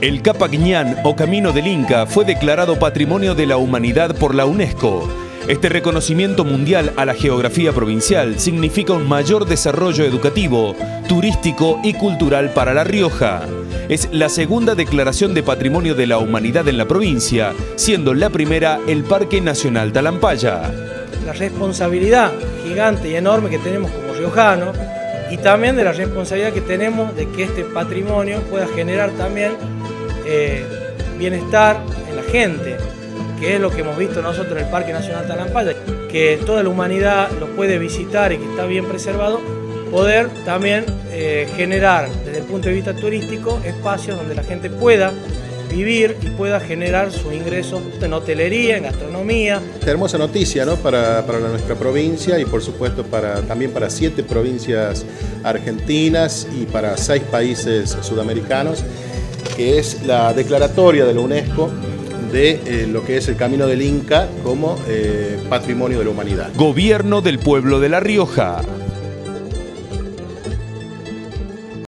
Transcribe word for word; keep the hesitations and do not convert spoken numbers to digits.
El Capac-Ñan o Camino del Inca fue declarado Patrimonio de la Humanidad por la UNESCO. Este reconocimiento mundial a la geografía provincial significa un mayor desarrollo educativo, turístico y cultural para La Rioja. Es la segunda declaración de Patrimonio de la Humanidad en la provincia, siendo la primera el Parque Nacional Talampaya. La responsabilidad gigante y enorme que tenemos como riojanos y también de la responsabilidad que tenemos de que este patrimonio pueda generar también eh, bienestar en la gente, que es lo que hemos visto nosotros en el Parque Nacional Talampaya, que toda la humanidad lo puede visitar y que está bien preservado, poder también eh, generar desde el punto de vista turístico espacios donde la gente pueda vivir y pueda generar sus ingresos en hotelería, en gastronomía. Esta hermosa noticia, ¿no? para, para nuestra provincia y por supuesto para, también para siete provincias argentinas y para seis países sudamericanos, que es la declaratoria de la UNESCO de eh, lo que es el Camino del Inca como eh, Patrimonio de la Humanidad. Gobierno del Pueblo de La Rioja.